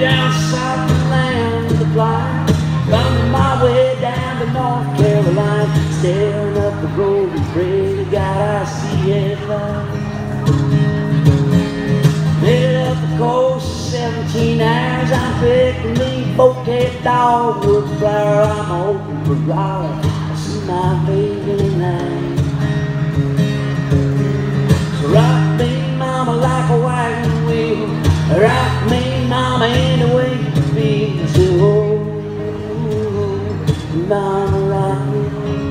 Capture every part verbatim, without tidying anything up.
down south of the land of the blind, running my way down to North Carolina, staring up the road and pray to God I see headlights. Made up the coast seventeen hours, I'm picking me bouquet dogwood flower. I'm hoping for Raleigh, I see my baby tonight. So rock me, mama, like a wagon wheel. Rock me, mama, any way you feel. So, oh, mama, rock me.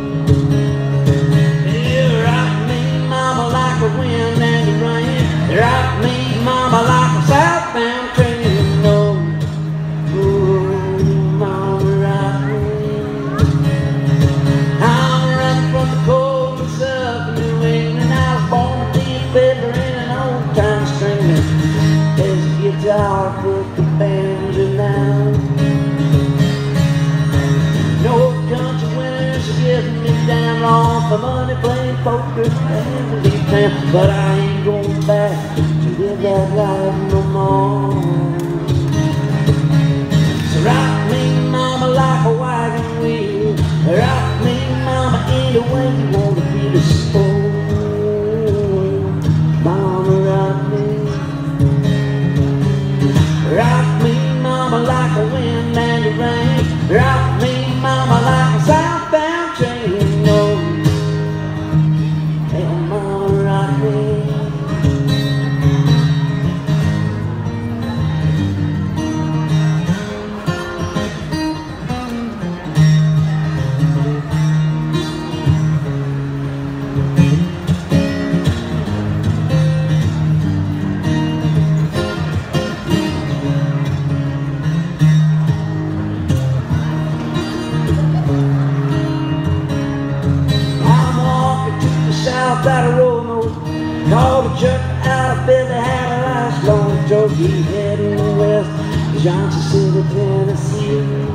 Yeah, rock me, mama, like a wind and the rain. Rock me, mama, like a southbound train. Oh, oh, mama, rock me. I'm running from the cold and southern New England. I was born to be a fiddler in an old time string. There's a guitar put the banjo down. No country winners are getting me down long for money, playing poker and leave town. But I ain't going back to live that life no more. So rock me, mama, like a wagon wheel. Rock me, mama, any way you want to be the sport. Mama, rock me. Rock me, mama, like a wind and the rain. Rock me, mama, like a southbound train. Oh, hey, mama, rock me. South out of Roanoke, called a jerk out of Billy, had a nice long joke. He heading west, Johnson City, Tennessee.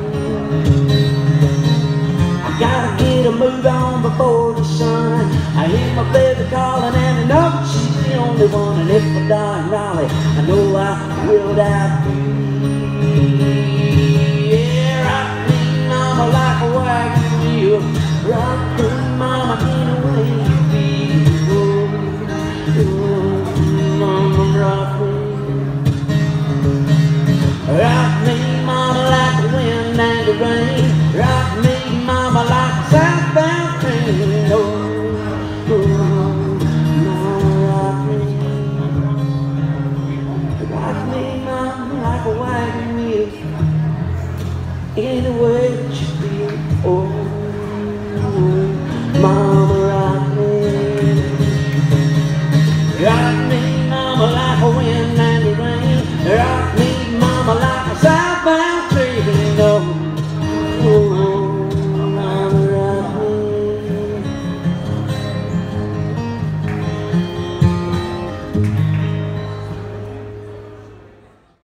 I gotta get a move on before the sun. I hear my baby calling and I know she's the only one. And if I die in Raleigh, I know I will die free. Yeah, rock me, mama, like a wagon wheel. Rock me, mama.